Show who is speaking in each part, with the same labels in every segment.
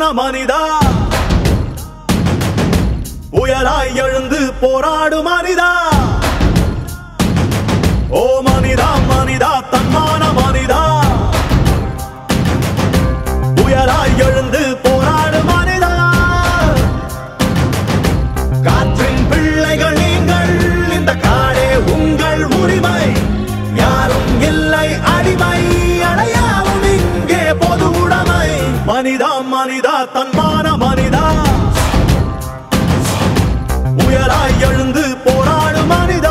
Speaker 1: மனிதா உயராய் எழுந்து போராடு மனிதா ஓ மனிதா மனிதா தன்மான மனிதா உயராய் எழுந்து போராடு மனிதா காற்றின் பிள்ளைகள் நீங்கள் இந்த காடே உங்கள் உரிமை யாரும் இல்லை அடிமை அடையாவும் இங்கே பொது உடைமை மனிதா மனிதா தன்மான மனிதா உயராய் எழுந்து போராடு மனிதா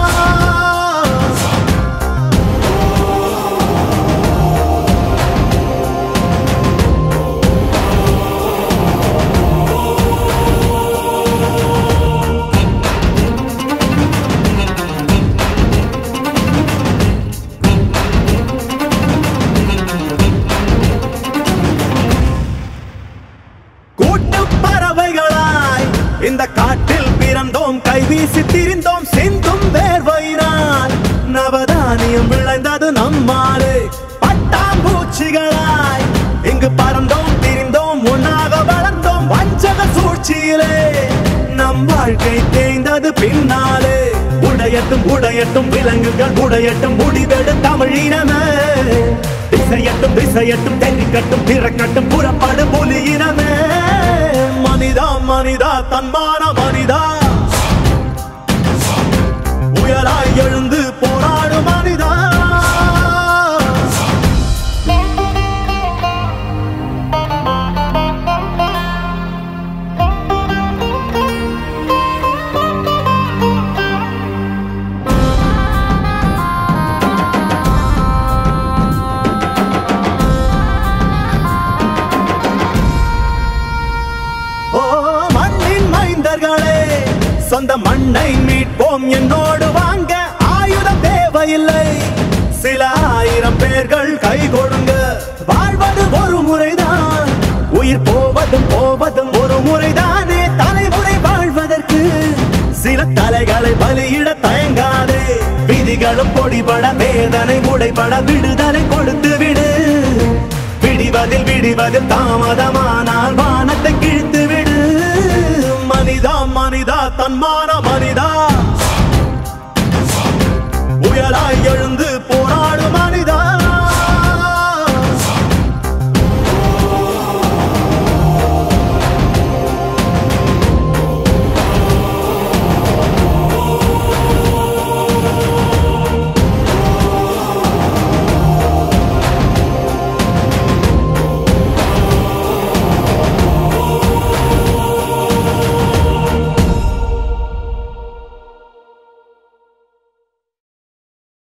Speaker 1: இந்த காட்டில் பிறந்தோம் கைவீசி திரிந்தோம் சிந்தும் வேர்வையினால் நவதானியம் விளைந்தது நம்மாலே பட்டாம்பூச்சிகளாய் இங்கு பறந்தோம் திரிந்தோம் ஒன்னாக வளர்ந்தோம் வஞ்சக சூழ்ச்சியிலே நம் வாழ்க்கை தேய்ந்தது பின்னாலே உடையட்டும் உடையட்டும் விலங்குகள் உடையட்டும் முடிவெடு தமிழினமே திசையட்டும் திசையட்டும் தெரிக்கட்டும் பிறக்கட்டும் புறப்படு புலியினமே மனிதா மனிதா தன்மான மனிதா உயராய் எழுந்து போராடு மனிதா சொந்த மண்ணை மீட்போம் என்னோடு வாங்க ஆயுதம் தேவையில்லை சில ஆயிரம் பேர்கள் கை கொடுங்க வாழ்வது ஒரு முறைதான் உயிர் போவதும் போவதும் ஒரு முறைதானே தலைமுறை வாழ்வதற்கு சில தலைகளை பலியிட தயங்காதே விதிகளும் பொடிபட வேதனை உடைபட விடுதலை கொடுத்து விடு விடிவதில் தாமதமானால் வானத்தை கிழித்து விடு மனிதா மனிதா தன்மான மனிதா